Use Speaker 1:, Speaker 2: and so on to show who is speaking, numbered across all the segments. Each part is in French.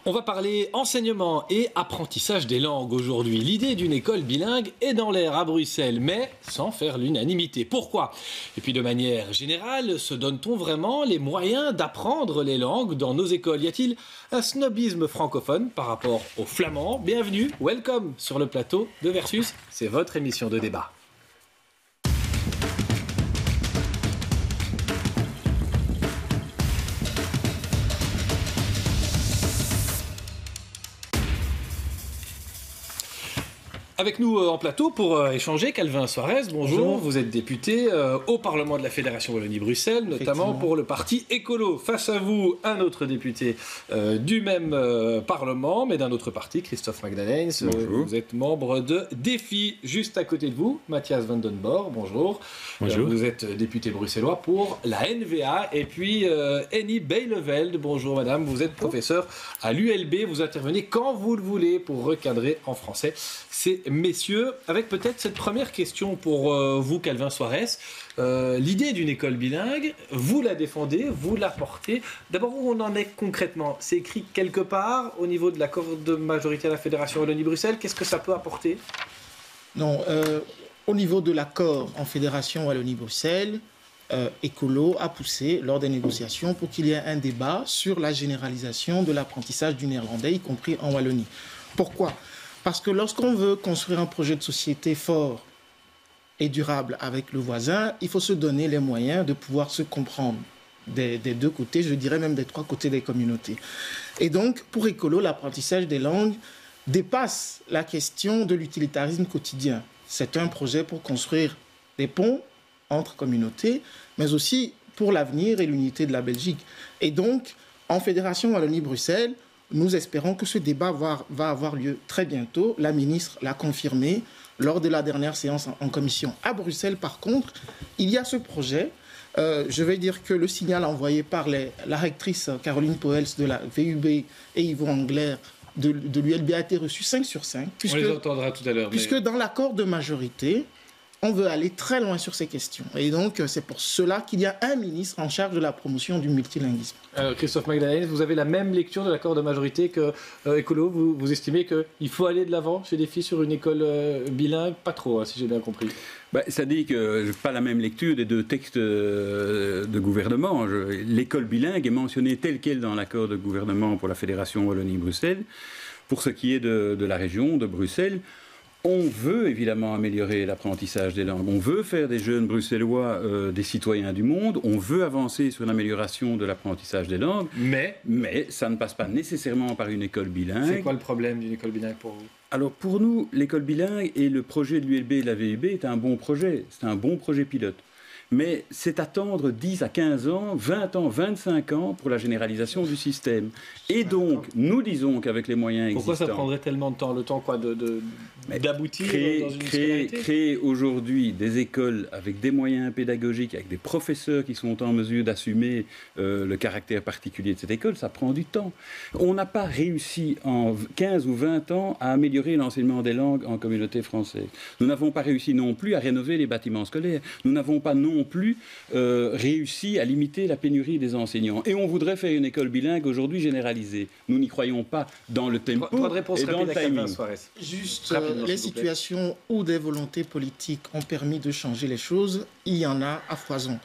Speaker 1: On va parler enseignement et apprentissage des langues aujourd'hui. L'idée d'une école bilingue est dans l'air à Bruxelles, mais sans faire l'unanimité. Pourquoi? Et puis de manière générale, se donne-t-on vraiment les moyens d'apprendre les langues dans nos écoles? Y a-t-il un snobisme francophone par rapport aux flamands? Bienvenue, welcome sur le plateau de Versus, c'est votre émission de débat. Avec nous en plateau pour échanger, Calvin Soares, bonjour. Vous êtes député au Parlement de la Fédération Wallonie-Bruxelles, notamment pour le parti écolo. Face à vous, un autre député du même Parlement, mais d'un autre parti, Christophe Magdalens. Vous êtes membre de Défi. Juste à côté de vous, Matthias van den Borre, bonjour. Bonjour. Vous êtes député bruxellois pour la NVA. Et puis Henny Bijleveld, bonjour madame. Vous êtes professeur à l'ULB. Vous intervenez quand vous le voulez pour recadrer en français ces messieurs, avec peut-être cette première question pour vous, Calvin Soares. L'idée d'une école bilingue, vous la défendez, vous la portez. D'abord, où on en est concrètement? C'est écrit quelque part au niveau de l'accord de majorité à la Fédération Wallonie-Bruxelles. Qu'est-ce que ça peut apporter?
Speaker 2: Non, au niveau de l'accord en Fédération Wallonie-Bruxelles, Écolo a poussé lors des négociations pour qu'il y ait un débat sur la généralisation de l'apprentissage du néerlandais, y compris en Wallonie. Pourquoi? Parce que lorsqu'on veut construire un projet de société fort et durable avec le voisin, il faut se donner les moyens de pouvoir se comprendre des deux côtés, je dirais même des trois côtés des communautés. Et donc, pour Écolo, l'apprentissage des langues dépasse la question de l'utilitarisme quotidien. C'est un projet pour construire des ponts entre communautés, mais aussi pour l'avenir et l'unité de la Belgique. Et donc, en Fédération Wallonie-Bruxelles, nous espérons que ce débat va avoir lieu très bientôt. La ministre l'a confirmé lors de la dernière séance en commission. À Bruxelles, par contre, il y a ce projet. Je vais dire que le signal envoyé par la rectrice Caroline Poels de la VUB et Yvo Angler de l'ULB a été reçu 5 sur 5.
Speaker 1: On les entendra tout à l'heure.
Speaker 2: Puisque dans l'accord de majorité, on veut aller très loin sur ces questions. Et donc, c'est pour cela qu'il y a un ministre en charge de la promotion du multilinguisme.
Speaker 1: Christophe Magdalens, vous avez la même lecture de l'accord de majorité que Écolo. Vous estimez qu'il faut aller de l'avant chez Défi sur une école bilingue? Pas trop, hein, si j'ai bien compris.
Speaker 3: Ça dit que je n'ai pas la même lecture des deux textes de gouvernement. L'école bilingue est mentionnée telle qu'elle dans l'accord de gouvernement pour la Fédération Wallonie-Bruxelles. Pour ce qui est de la région, de Bruxelles, on veut évidemment améliorer l'apprentissage des langues. On veut faire des jeunes bruxellois des citoyens du monde. On veut avancer sur l'amélioration de l'apprentissage des langues. Mais ça ne passe pas nécessairement par une école bilingue.
Speaker 1: C'est quoi le problème d'une école bilingue pour vous?
Speaker 3: Alors pour nous, l'école bilingue et le projet de l'ULB et de la VUB est un bon projet. C'est un bon projet pilote. Mais c'est attendre 10 à 15 ans, 20 ans, 25 ans pour la généralisation du système. Et donc, nous disons qu'avec les moyens existants...
Speaker 1: Pourquoi ça prendrait tellement de temps? Le temps quoi d'aboutir dans une scolarité?
Speaker 3: Créer aujourd'hui des écoles avec des moyens pédagogiques, avec des professeurs qui sont en mesure d'assumer le caractère particulier de cette école, ça prend du temps. On n'a pas réussi en 15 ou 20 ans à améliorer l'enseignement des langues en communauté française. Nous n'avons pas réussi non plus à rénover les bâtiments scolaires. Nous n'avons pas non plus réussi à limiter la pénurie des enseignants. Et on voudrait faire une école bilingue aujourd'hui généralisée. Nous n'y croyons pas dans le tempo et dans le timing.
Speaker 2: Juste les situations où des volontés politiques ont permis de changer les choses, il y en a à foison.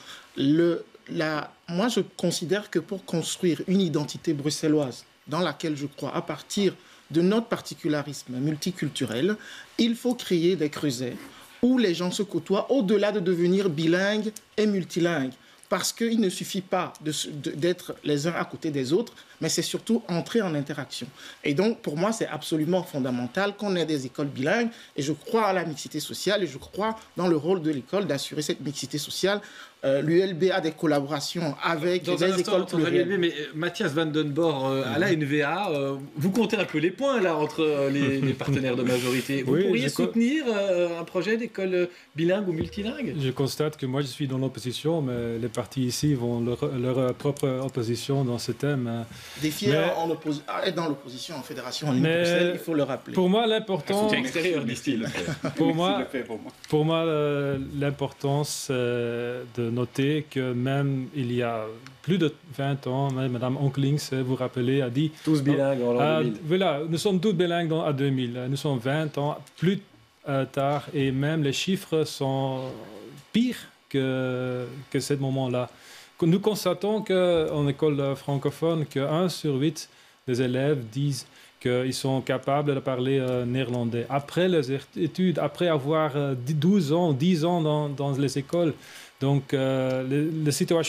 Speaker 2: Moi, je considère que pour construire une identité bruxelloise dans laquelle je crois, à partir de notre particularisme multiculturel, il faut créer des creusets où les gens se côtoient au-delà de devenir bilingues et multilingues. Parce qu'il ne suffit pas d'être les uns à côté des autres, mais c'est surtout entrer en interaction. Et donc, pour moi, c'est absolument fondamental qu'on ait des écoles bilingues. Et je crois à la mixité sociale et je crois dans le rôle de l'école d'assurer cette mixité sociale. L'ULB a des collaborations avec des écoles plurielles.
Speaker 1: Mais Matthias van den Borre, à la NVA, vous comptez un peu les points là, entre les partenaires de majorité. Vous pourriez soutenir un projet d'école bilingue ou multilingue?
Speaker 4: Je constate que moi, je suis dans l'opposition, mais les partis ici vont leur propre opposition dans ce thème.
Speaker 2: Défi est dans l'opposition en Fédération en Bruxelles, il faut le rappeler.
Speaker 4: Pour moi, l'important...
Speaker 1: Soutien extérieur, disent-ils.
Speaker 4: Pour moi, l'importance de noter que même il y a plus de 20 ans, Mme Onklings, vous vous rappelez, a dit...
Speaker 1: Tous bilingues en l'an 2000.
Speaker 4: Voilà, nous sommes tous bilingues à 2000. Nous sommes 20 ans plus tard et même les chiffres sont pires que ce moment-là. Nous constatons qu'en école francophone, que 1 sur 8 des élèves disent qu'ils sont capables de parler néerlandais. Après les études, après avoir 10 ans dans les écoles. Donc, la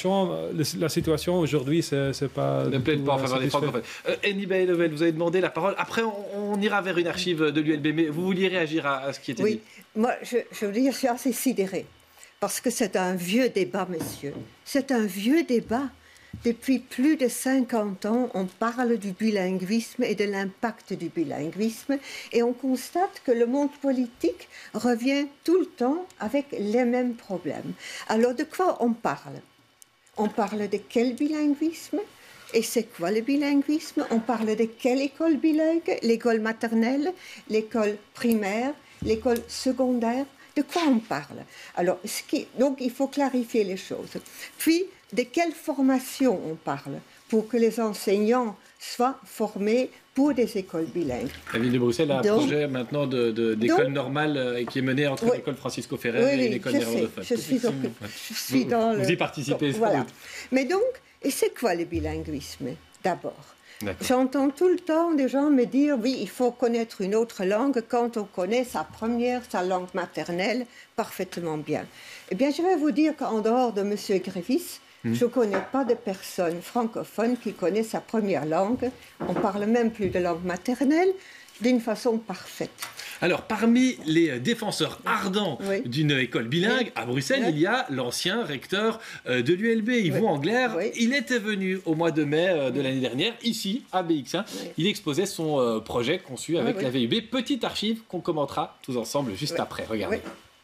Speaker 4: situation aujourd'hui, c'est pas...
Speaker 1: Ne plaide pas en faveur des francophones. Annie Baillevel, vous avez demandé la parole. Après, on ira vers une archive de l'ULB, mais vous vouliez réagir à ce qui était dit.
Speaker 5: Oui, moi, je veux dire, je suis assez sidérée. Parce que c'est un vieux débat, messieurs. C'est un vieux débat. Depuis plus de 50 ans, on parle du bilinguisme et de l'impact du bilinguisme. Et on constate que le monde politique revient tout le temps avec les mêmes problèmes. Alors, de quoi on parle? On parle de quel bilinguisme? Et c'est quoi le bilinguisme? On parle de quelle école bilingue? L'école maternelle, l'école primaire, l'école secondaire? De quoi on parle? Alors, donc, il faut clarifier les choses. Puis, de quelle formation on parle pour que les enseignants soient formés pour des écoles bilingues?
Speaker 1: La ville de Bruxelles a un projet maintenant d'école normale qui est mené entre l'école Francisco Ferrer et l'école néerlandophone.
Speaker 5: Je suis dans le...
Speaker 1: Vous y participez.
Speaker 5: Voilà. Mais donc, et c'est quoi le bilinguisme, d'abord? J'entends tout le temps des gens me dire, oui, il faut connaître une autre langue quand on connaît sa langue maternelle, parfaitement bien. Eh bien, je vais vous dire qu'en dehors de M. Grévis, je ne connais pas de personne francophone qui connaît sa première langue. On ne parle même plus de langue maternelle d'une façon parfaite.
Speaker 1: Alors, parmi les défenseurs ardents d'une école bilingue, à Bruxelles, il y a l'ancien recteur de l'ULB, Yvon Angler. Il était venu au mois de mai de l'année dernière, ici, à BX1. Il exposait son projet conçu avec la VUB. Petite archive qu'on commentera tous ensemble juste après. Regardez.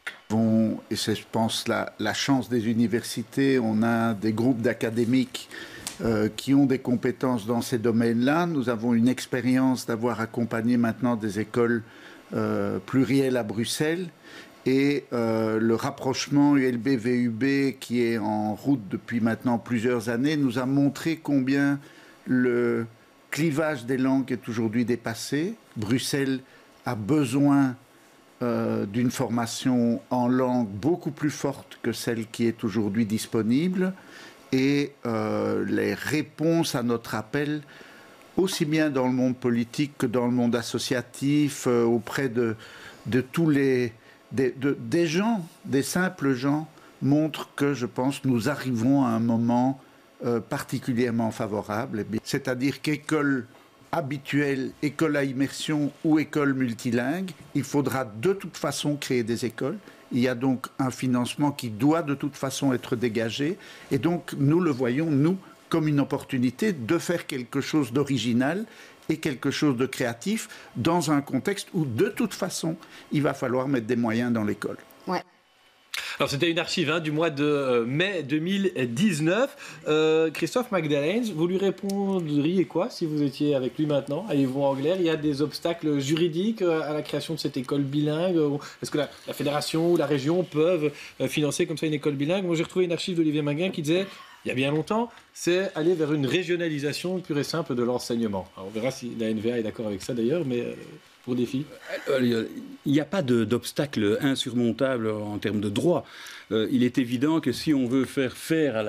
Speaker 6: Et c'est, je pense, la chance des universités. On a des groupes d'académiques qui ont des compétences dans ces domaines-là. Nous avons une expérience d'avoir accompagné maintenant des écoles plurielles à Bruxelles. Et le rapprochement ULB-VUB, qui est en route depuis maintenant plusieurs années, nous a montré combien le clivage des langues est aujourd'hui dépassé. Bruxelles a besoin d'une formation en langue beaucoup plus forte que celle qui est aujourd'hui disponible, et les réponses à notre appel, aussi bien dans le monde politique que dans le monde associatif, auprès de tous des gens, des simples gens, montrent que, je pense, nous arrivons à un moment particulièrement favorable. C'est-à-dire qu'école habituelle, école à immersion ou école multilingue, il faudra de toute façon créer des écoles. Il y a donc un financement qui doit de toute façon être dégagé. Et donc, nous le voyons, nous, comme une opportunité de faire quelque chose d'original et quelque chose de créatif dans un contexte où, de toute façon, il va falloir mettre des moyens dans l'école.
Speaker 5: Ouais.
Speaker 1: Alors, c'était une archive du mois de mai 2019. Christophe Magdalens, vous lui répondriez quoi si vous étiez avec lui maintenant à Yvon Angler? Il y a des obstacles juridiques à la création de cette école bilingue? Est-ce que la fédération ou la région peuvent financer comme ça une école bilingue? Moi, j'ai retrouvé une archive d'Olivier Minguin qui disait, il y a bien longtemps, c'est aller vers une régionalisation pure et simple de l'enseignement. Alors, on verra si la NVA est d'accord avec ça d'ailleurs, mais... pour défi?
Speaker 3: Il n'y a pas d'obstacle insurmontable en termes de droit. Il est évident que si on veut faire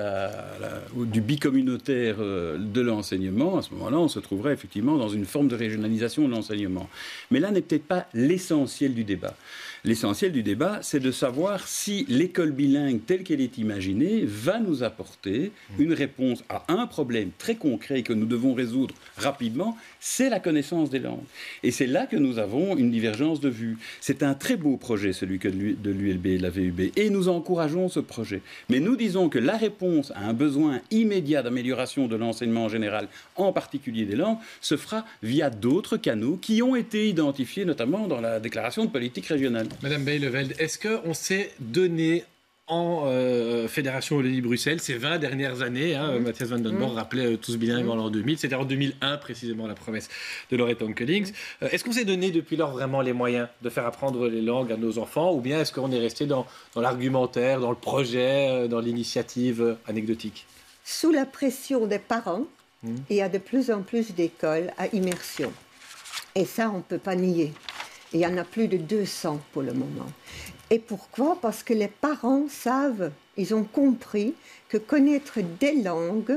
Speaker 3: du bicommunautaire de l'enseignement, à ce moment-là, on se trouverait effectivement dans une forme de régionalisation de l'enseignement. Mais là n'est peut-être pas l'essentiel du débat. L'essentiel du débat, c'est de savoir si l'école bilingue telle qu'elle est imaginée va nous apporter une réponse à un problème très concret que nous devons résoudre rapidement, c'est la connaissance des langues. Et c'est là que nous avons une divergence de vue. C'est un très beau projet, celui de l'ULB et de la VUB, et nous encourageons ce projet. Mais nous disons que la réponse à un besoin immédiat d'amélioration de l'enseignement en général, en particulier des langues, se fera via d'autres canaux qui ont été identifiés notamment dans la déclaration de politique régionale.
Speaker 1: Madame Bailleveld, est-ce qu'on s'est donné en Fédération Wallonie-Bruxelles ces 20 dernières années. Matthias van den Borre rappelait tous bilingues en l'an 2000. C'était en 2001 précisément la promesse de Laurette Onkelings. Est-ce qu'on s'est donné depuis lors vraiment les moyens de faire apprendre les langues à nos enfants, ou bien est-ce qu'on est resté dans l'argumentaire, dans le projet, dans l'initiative anecdotique?
Speaker 5: Sous la pression des parents, il y a de plus en plus d'écoles à immersion. Et ça, on ne peut pas nier. Il y en a plus de 200 pour le moment. Et pourquoi? Parce que les parents savent, ils ont compris que connaître des langues,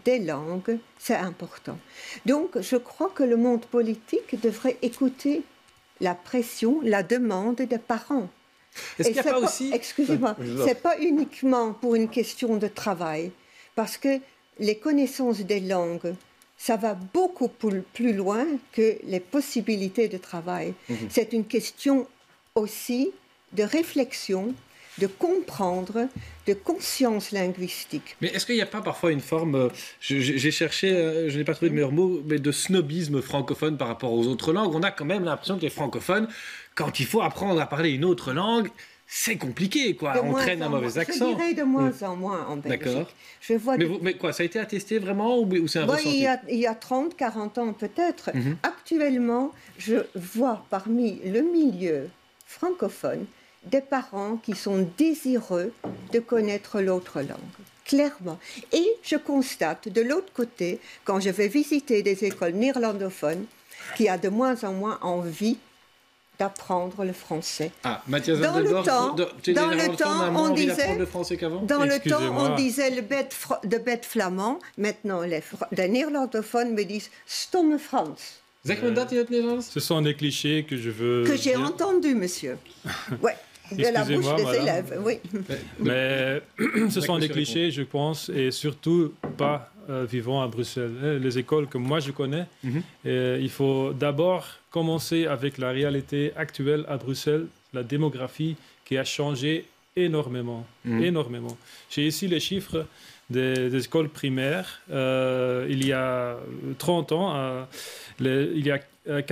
Speaker 5: c'est important. Donc, je crois que le monde politique devrait écouter la pression, la demande des parents.
Speaker 1: Est-ce qu'il n'y a pas aussi...
Speaker 5: Excusez-moi, ce n'est pas uniquement pour une question de travail, parce que les connaissances des langues, ça va beaucoup plus loin que les possibilités de travail. C'est une question aussi de réflexion, de comprendre, de conscience linguistique.
Speaker 1: Mais est-ce qu'il n'y a pas parfois une forme, j'ai cherché, je n'ai pas trouvé de meilleur mot, mais de snobisme francophone par rapport aux autres langues? On a quand même l'impression que les francophones, quand il faut apprendre à parler une autre langue, c'est compliqué, quoi. On traîne un mauvais accent.
Speaker 5: Je dirais de moins en moins en Belgique.
Speaker 1: D'accord.
Speaker 5: Je vois
Speaker 1: mais quoi, ça a été attesté vraiment, ou c'est un ressenti?
Speaker 5: Il y a 30, 40 ans peut-être. Actuellement, je vois parmi le milieu francophone des parents qui sont désireux de connaître l'autre langue. Clairement. Et je constate de l'autre côté, quand je vais visiter des écoles néerlandophones, qu'il y a de moins en moins envie d'apprendre le français.
Speaker 1: Ah, Matthias
Speaker 5: dans
Speaker 1: van den Borre,
Speaker 5: dans le temps, on disait
Speaker 1: le français qu'avant.
Speaker 5: Dans le temps, on disait le bête flamand. Maintenant, les néerlandophones me disent stomme Frans.
Speaker 1: Zeg men dat in het Nederlands?
Speaker 4: Ce sont des clichés que je veux...
Speaker 5: Que j'ai entendu, monsieur. Ouais. De la bouche des élèves, oui.
Speaker 4: Mais ce sont des clichés, je pense, et surtout pas vivant à Bruxelles. Les écoles que moi je connais, il faut d'abord commencer avec la réalité actuelle à Bruxelles, la démographie qui a changé énormément. Énormément. J'ai ici les chiffres des écoles primaires. Il y a 30 ans, il y a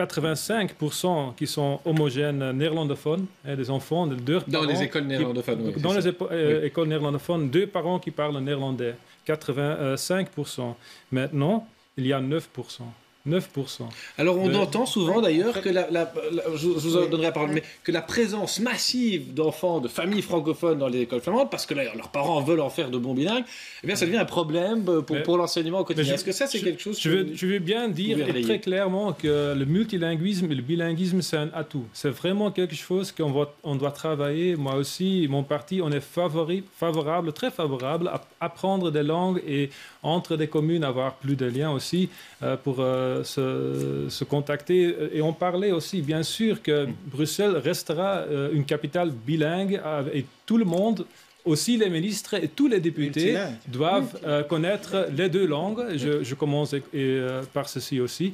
Speaker 4: 85% qui sont homogènes néerlandophones, des enfants de deux parents.
Speaker 1: Dans les écoles néerlandophones, oui.
Speaker 4: Dans les écoles néerlandophones, 2 parents qui parlent néerlandais. 85%. Maintenant, il y a 9%. 9%.
Speaker 1: Alors on entend souvent d'ailleurs que je vous en donnerai la parole, mais que la présence massive d'enfants de familles francophones dans les écoles flamandes, parce que là, leurs parents veulent en faire de bons bilingues, eh bien ça devient un problème pour l'enseignement au quotidien. Est-ce que ça c'est quelque chose
Speaker 4: je veux bien dire très clairement que le multilinguisme et le bilinguisme c'est un atout. C'est vraiment quelque chose qu'on doit travailler. Moi aussi, mon parti, on est favorable, très favorable à apprendre des langues et entre des communes avoir plus de liens aussi pour se contacter. Et on parlait aussi, bien sûr, que Bruxelles restera une capitale bilingue et tout le monde, aussi les ministres et tous les députés, doivent connaître les 2 langues. Je commence par ceci aussi.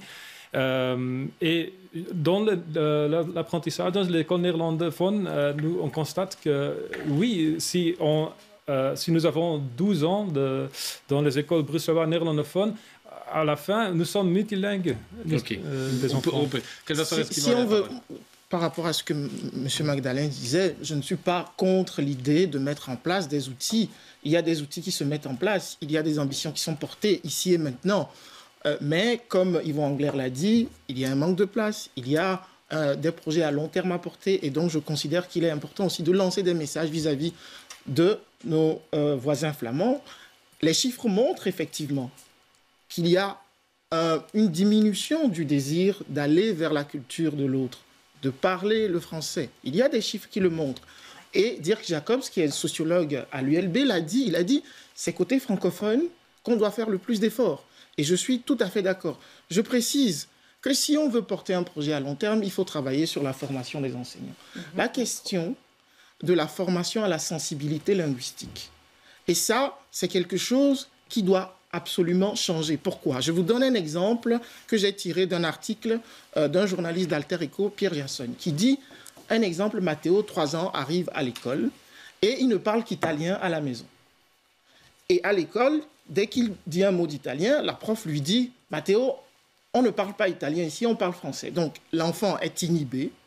Speaker 4: Et dans l'apprentissage, dans l'école néerlandophone, on constate que oui, si nous avons 12 ans dans les écoles bruxelloises néerlandophones, à la fin, nous sommes multilingues.
Speaker 1: Okay.
Speaker 4: Des enfants.
Speaker 2: Si on veut, par rapport à ce que M. Magdalene disait, je ne suis pas contre l'idée de mettre en place des outils. Il y a des outils qui se mettent en place, il y a des ambitions qui sont portées ici et maintenant. Mais comme Yvon Angler l'a dit, il y a un manque de place, il y a des projets à long terme à porter, et donc je considère qu'il est important aussi de lancer des messages vis-à-vis de nos voisins flamands. Les chiffres montrent effectivement qu'il y a une diminution du désir d'aller vers la culture de l'autre, de parler le français. Il y a des chiffres qui le montrent. Et Dirk Jacobs, qui est sociologue à l'ULB, il a dit c'est côté francophone qu'on doit faire le plus d'efforts. Et je suis tout à fait d'accord. Je précise que si on veut porter un projet à long terme, il faut travailler sur la formation des enseignants. La question de la formation à la sensibilité linguistique. Et ça, c'est quelque chose qui doit absolument changer. Pourquoi? Je vous donne un exemple que j'ai tiré d'un article d'un journaliste d'Alter Echo, Pierre Jasson, qui dit, un exemple, Matteo, 3 ans, arrive à l'école et il ne parle qu'italien à la maison. Et à l'école, dès qu'il dit un mot d'italien, la prof lui dit, Matteo, on ne parle pas italien ici, on parle français. Donc l'enfant est inhibé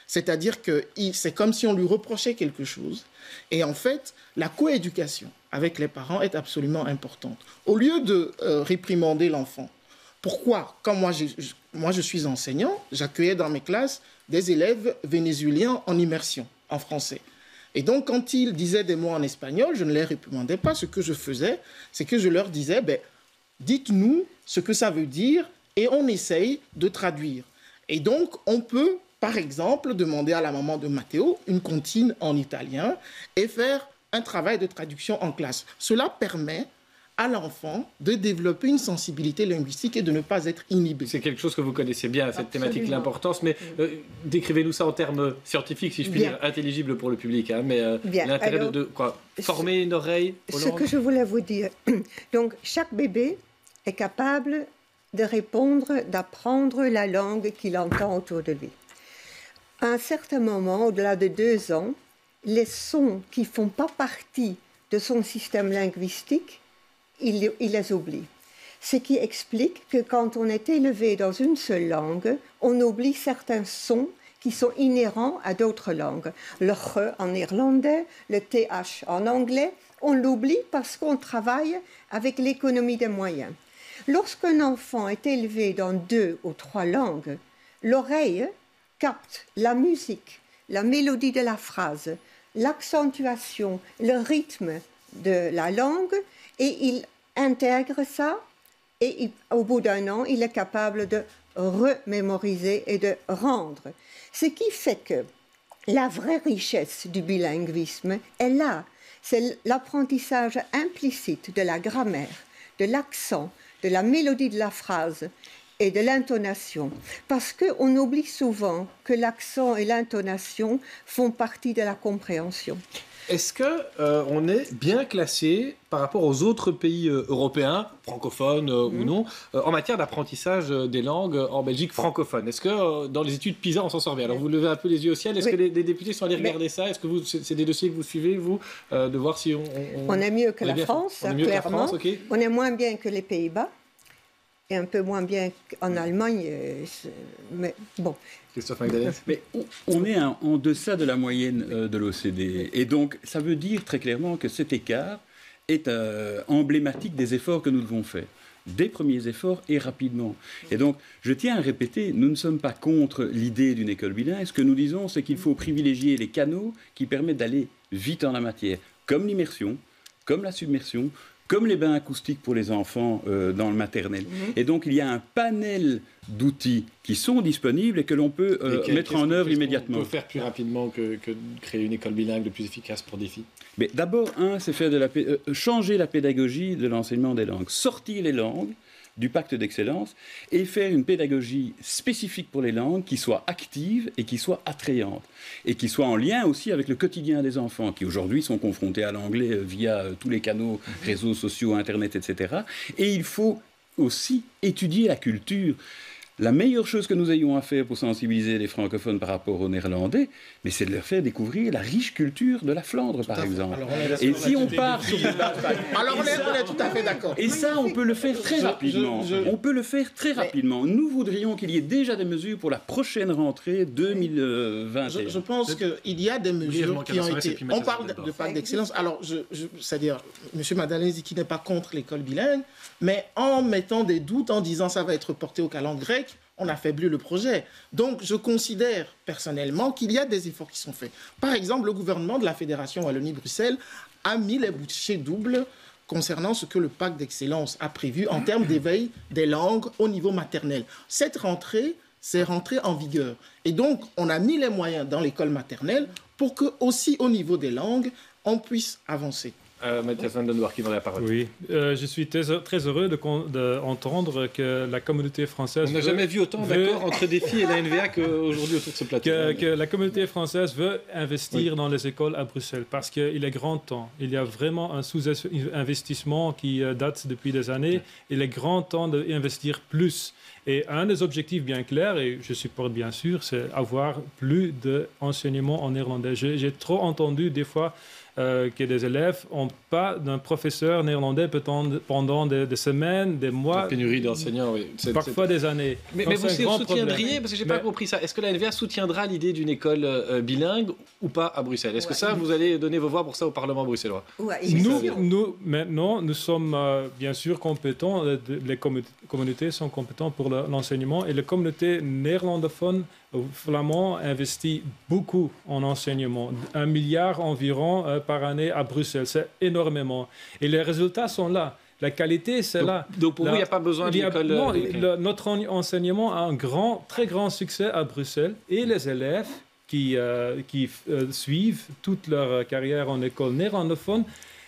Speaker 2: C'est-à-dire que c'est comme si on lui reprochait quelque chose. Et en fait, la coéducation avec les parents est absolument importante. Au lieu de réprimander l'enfant, pourquoi? Quand moi je suis enseignant, j'accueillais dans mes classes des élèves vénézuéliens en immersion, en français. Et donc, quand ils disaient des mots en espagnol, je ne les réprimandais pas. Ce que je faisais, c'est que je leur disais, dites-nous ce que ça veut dire et on essaye de traduire. Et donc, on peut, par exemple, demander à la maman de Matteo une comptine en italien et faire un travail de traduction en classe. Cela permet à l'enfant de développer une sensibilité linguistique et de ne pas être inhibé.
Speaker 1: C'est quelque chose que vous connaissez bien, cette thématique, l'importance, mais décrivez-nous ça en termes scientifiques, si je puis dire, intelligibles pour le public. Mais l'intérêt de quoi? Former une oreille aux langues.
Speaker 5: Ce que je voulais vous dire, donc chaque bébé est capable de répondre, d'apprendre la langue qu'il entend autour de lui. À un certain moment, au-delà de 2 ans, les sons qui ne font pas partie de son système linguistique, il les oublie. Ce qui explique que quand on est élevé dans une seule langue, on oublie certains sons qui sont inhérents à d'autres langues. Le R en néerlandais, le TH en anglais, on l'oublie parce qu'on travaille avec l'économie des moyens. Lorsqu'un enfant est élevé dans 2 ou 3 langues, l'oreille capte la musique, la mélodie de la phrase, l'accentuation, le rythme de la langue, et il intègre ça, et au bout d'1 an, il est capable de remémoriser et de rendre. Ce qui fait que la vraie richesse du bilinguisme est là. C'est l'apprentissage implicite de la grammaire, de l'accent, de la mélodie de la phrase et de l'intonation. Parce qu'on oublie souvent que l'accent et l'intonation font partie de la compréhension.
Speaker 1: Est-ce qu'on est bien classé par rapport aux autres pays européens, francophones ou non, en matière d'apprentissage des langues en Belgique francophone? Est-ce que dans les études PISA, on s'en sort bien? Alors vous levez un peu les yeux au ciel. Est-ce que les députés sont allés regarder ça? Est-ce que c'est des dossiers que vous suivez, vous, de voir si
Speaker 5: on est mieux que la France, clairement. On est moins bien que les Pays-Bas. Et un peu moins bien qu'en Allemagne, mais bon.
Speaker 1: Christophe Magdalena.
Speaker 3: Mais on est en deçà de la moyenne de l'OCDE. Et donc, ça veut dire très clairement que cet écart est emblématique des efforts que nous devons faire. Des premiers efforts et rapidement. Et donc, je tiens à répéter, nous ne sommes pas contre l'idée d'une école bilingue. Ce que nous disons, c'est qu'il faut privilégier les canaux qui permettent d'aller vite en la matière, comme l'immersion, comme la submersion, comme les bains acoustiques pour les enfants dans le maternel. Et donc, il y a un panel d'outils qui sont disponibles et que l'on peut mettre en œuvre immédiatement.
Speaker 1: On peut faire plus rapidement que créer une école bilingue le plus efficace pour des filles.
Speaker 3: Mais d'abord, c'est faire changer la pédagogie de l'enseignement des langues. Sortir les langues du pacte d'excellence et faire une pédagogie spécifique pour les langues qui soit active et qui soit attrayante et qui soit en lien aussi avec le quotidien des enfants qui aujourd'hui sont confrontés à l'anglais via tous les canaux, réseaux sociaux, Internet, etc. Et il faut aussi étudier la culture. La meilleure chose que nous ayons à faire pour sensibiliser les francophones par rapport aux néerlandais, mais c'est de leur faire découvrir la riche culture de la Flandre, par exemple. Et si on part sur...
Speaker 2: Alors on est tout à fait d'accord.
Speaker 3: Et ça, on peut le faire très rapidement. On peut le faire très rapidement. Nous voudrions qu'il y ait déjà des mesures pour la prochaine rentrée 2021.
Speaker 2: Je pense qu'il y a des mesures qui ont été... On parle de pacte d'excellence. Alors, c'est-à-dire, M. Madalena dit qu'il n'est pas contre l'école bilingue, mais en mettant des doutes, en disant ça va être porté aux calendes grecques, on affaiblit le projet. Donc, je considère personnellement qu'il y a des efforts qui sont faits. Par exemple, le gouvernement de la Fédération Wallonie-Bruxelles a mis les bouchées doubles concernant ce que le pacte d'excellence a prévu en termes d'éveil des langues au niveau maternel. Cette rentrée, c'est rentrée en vigueur. Et donc, on a mis les moyens dans l'école maternelle pour que, aussi au niveau des langues, on puisse avancer.
Speaker 1: Mathias Van den Doorn qui donne la parole.
Speaker 4: Oui, je suis très heureux d'entendre que la communauté française...
Speaker 1: On n'a jamais vu autant d'accord entre des filles et la NVA qu'aujourd'hui autour de ce plateau.
Speaker 4: Que la communauté française veut investir dans les écoles à Bruxelles parce qu'il est grand temps. Il y a vraiment un sous-investissement qui date depuis des années. Il est grand temps d'investir plus. Et un des objectifs bien clairs, et je supporte bien sûr, c'est avoir plus d'enseignement en néerlandais. J'ai trop entendu des fois que des élèves n'ont pas d'un professeur néerlandais pendant des semaines, des mois.
Speaker 1: La pénurie d'enseignants, oui.
Speaker 4: Parfois des années.
Speaker 1: Mais vous soutiendriez, parce que je n'ai pas compris ça, est-ce que la NVA soutiendra l'idée d'une école bilingue ou pas à Bruxelles? Est-ce que ça, vous allez donner vos voix pour ça au Parlement bruxellois?
Speaker 4: Nous, maintenant, nous sommes bien sûr compétents, les communautés sont compétentes pour l'enseignement et les communautés néerlandophones flamands investit beaucoup en enseignement, 1 milliard environ par année à Bruxelles, c'est énormément. Et les résultats sont là. La qualité, c'est là.
Speaker 1: Donc pour vous, il n'y a pas besoin d'école...
Speaker 4: Non, notre enseignement a un très grand succès à Bruxelles et les élèves qui suivent toute leur carrière en école néerlandophone,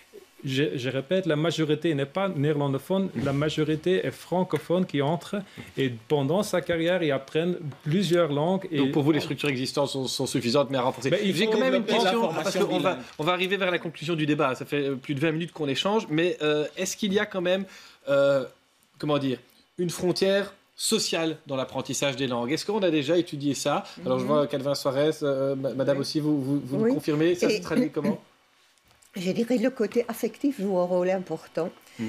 Speaker 4: je répète, la majorité n'est pas néerlandophone, la majorité est francophone qui entre et pendant sa carrière, ils apprennent plusieurs langues. Et
Speaker 1: donc pour vous, les structures existantes sont suffisantes, mais à renforcer. J'ai quand même une question, parce qu'on va arriver vers la conclusion du débat. Ça fait plus de 20 minutes qu'on échange, mais est-ce qu'il y a quand même, comment dire, une frontière sociale dans l'apprentissage des langues? Est-ce qu'on a déjà étudié ça? Alors je vois Calvin Soares, madame aussi, vous nous confirmez, ça se traduit comment?
Speaker 5: Je dirais le côté affectif joue un rôle important.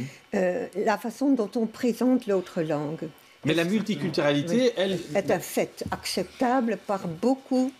Speaker 5: La façon dont on présente l'autre langue.
Speaker 1: Mais la multiculturalité, elle...
Speaker 5: est un fait acceptable par beaucoup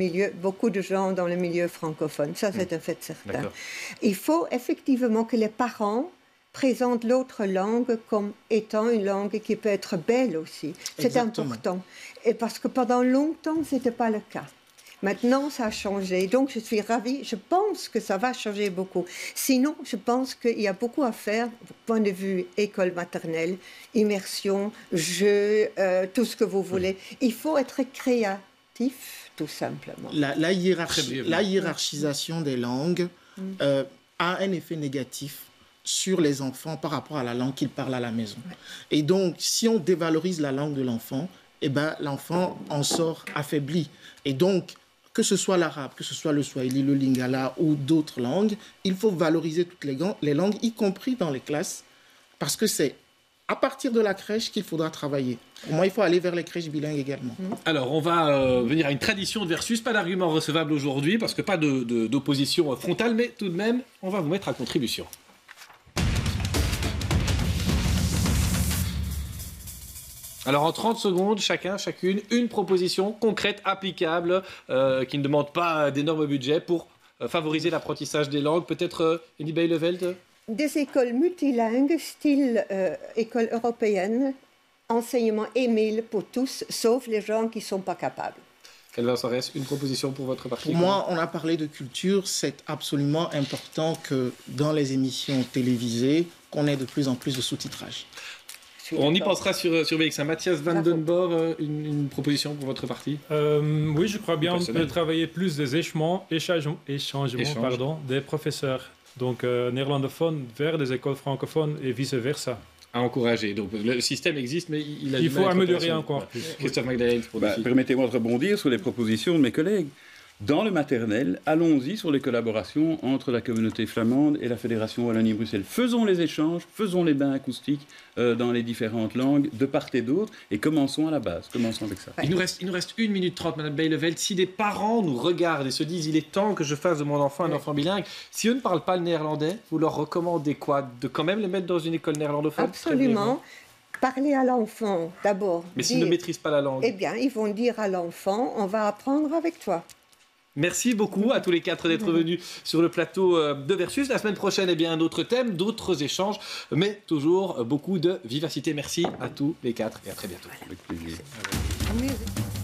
Speaker 5: de gens dans le milieu francophone. Ça, c'est un fait certain. Il faut effectivement que les parents présentent l'autre langue comme étant une langue qui peut être belle aussi. C'est important. Et parce que pendant longtemps, ce n'était pas le cas. Maintenant, ça a changé. Donc, je suis ravie. Je pense que ça va changer beaucoup. Sinon, je pense qu'il y a beaucoup à faire du point de vue école maternelle, immersion, jeu, tout ce que vous voulez. Il faut être créatif, tout simplement.
Speaker 2: La hiérarchisation des langues a un effet négatif sur les enfants par rapport à la langue qu'ils parlent à la maison. Et donc, si on dévalorise la langue de l'enfant, eh ben, l'enfant en sort affaibli. Et donc, que ce soit l'arabe, que ce soit le swahili, le lingala ou d'autres langues, il faut valoriser toutes les langues, y compris dans les classes, parce que c'est à partir de la crèche qu'il faudra travailler. Pour moi, il faut aller vers les crèches bilingues également.
Speaker 1: Alors, on va venir à une tradition de versus, pas d'argument recevable aujourd'hui, parce que pas d'opposition frontale, mais tout de même, on va vous mettre à contribution. Alors en 30 secondes, chacune, une proposition concrète, applicable, qui ne demande pas d'énormes budgets pour favoriser l'apprentissage des langues. Peut-être Eddy Bijleveld?
Speaker 5: Des écoles multilingues, style école européenne, enseignement émile pour tous, sauf les gens qui ne sont pas capables.
Speaker 1: Calvin Soares, une proposition pour votre parti?
Speaker 2: Pour moi, on a parlé de culture. C'est absolument important que dans les émissions télévisées, qu'on ait de plus en plus de sous-titrage.
Speaker 1: On y pensera sur VX. Mathias Van Den Boer, une proposition pour votre parti?
Speaker 4: Oui, je crois bien on peut travailler plus des échangements des professeurs. Donc néerlandophones vers des écoles francophones et vice-versa.
Speaker 1: À encourager. Donc le système existe, mais il
Speaker 4: faut améliorer encore plus.
Speaker 1: Christophe Magdalene,
Speaker 3: permettez-moi de rebondir sur les propositions de mes collègues. Dans le maternel, allons-y sur les collaborations entre la communauté flamande et la Fédération Wallonie-Bruxelles. Faisons les échanges, faisons les bains acoustiques dans les différentes langues, de part et d'autre, et commençons à la base. Commençons avec ça.
Speaker 1: Il nous reste 1 minute 30, Madame Bijleveld. Si des parents nous regardent et se disent « il est temps que je fasse de mon enfant un enfant bilingue », si eux ne parlent pas le néerlandais, vous leur recommandez quoi? De quand même les mettre dans une école néerlandophone?
Speaker 5: Absolument. Parler à l'enfant, d'abord.
Speaker 1: Mais s'ils ne maîtrisent pas la langue?
Speaker 5: Eh bien, ils vont dire à l'enfant « on va apprendre avec toi ».
Speaker 1: Merci beaucoup à tous les 4 d'être venus sur le plateau de Versus. La semaine prochaine, un autre thème, d'autres échanges, mais toujours beaucoup de vivacité. Merci à tous les 4 et à très bientôt.
Speaker 3: Avec plaisir.
Speaker 5: Voilà.